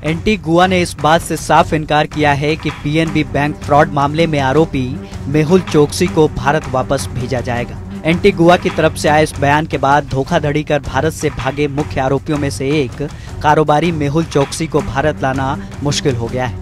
Antigua ने इस बात से साफ इनकार किया है कि पीएनबी बैंक फ्रॉड मामले में आरोपी मेहुल चोकसी को भारत वापस भेजा जाएगा। एंटीगुआ की तरफ से आए इस बयान के बाद धोखाधड़ी कर भारत से भागे मुख्य आरोपियों में से एक कारोबारी मेहुल चोकसी को भारत लाना मुश्किल हो गया है।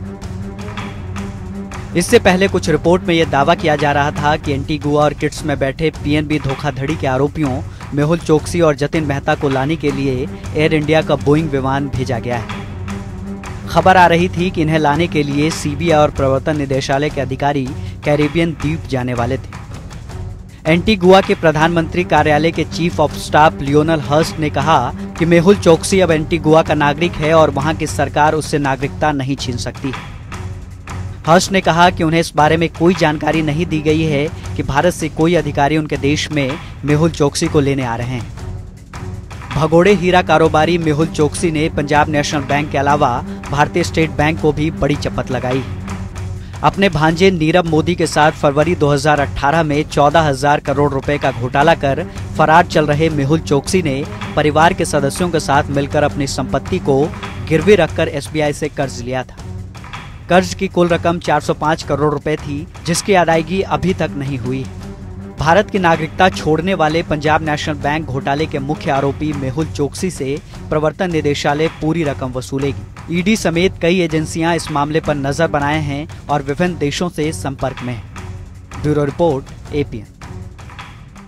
इससे पहले कुछ रिपोर्ट में यह दावा किया जा रहा था कि एंटीगुआ और किट्स में बैठे पीएनबी धोखाधड़ी के आरोपियों मेहुल चोकसी और जतिन मेहता को लाने के लिए एयर इंडिया का बोइंग विमान भेजा गया है। खबर आ रही थी कि इन्हें लाने के लिए सीबीआई और प्रवर्तन निदेशालय के अधिकारी कैरिबियन द्वीप जाने वाले थे। एंटीगुआ के प्रधानमंत्री कार्यालय के chief of staff Lionel Hurst ने कहा कि मेहुल चोकसी अब एंटीगुआ का नागरिक है और वहां की सरकार उससे नागरिकता नहीं छीन सकती। हर्स्ट ने कहा कि उन्हें इस बारे में कोई जानकारी नहीं दी गई है कि भारत से कोई अधिकारी उनके देश में मेहुल चोकसी को लेने आ रहे हैं। भगोड़े हीरा कारोबारी मेहुल चोकसी ने पंजाब नेशनल बैंक के अलावा भारतीय स्टेट बैंक को भी बड़ी चपत लगाई। अपने भांजे नीरव मोदी के साथ फरवरी 2018 में 14,000 करोड़ रुपए का घोटाला कर फरार चल रहे मेहुल चोकसी ने परिवार के सदस्यों के साथ मिलकर अपनी संपत्ति को गिरवी रखकर एसबीआई से कर्ज लिया था। कर्ज की कुल रकम 405 करोड़ रुपए थी, जिसकी अदायगी अभी तक नहीं हुई। भारत की नागरिकता छोड़ने वाले पंजाब नेशनल बैंक घोटाले के मुख्य आरोपी मेहुल चोकसी से प्रवर्तन निदेशालय पूरी रकम वसूलेगी। ईडी समेत कई एजेंसियां इस मामले पर नजर बनाए हैं और विभिन्न देशों से संपर्क में हैं। Bureau report, APN.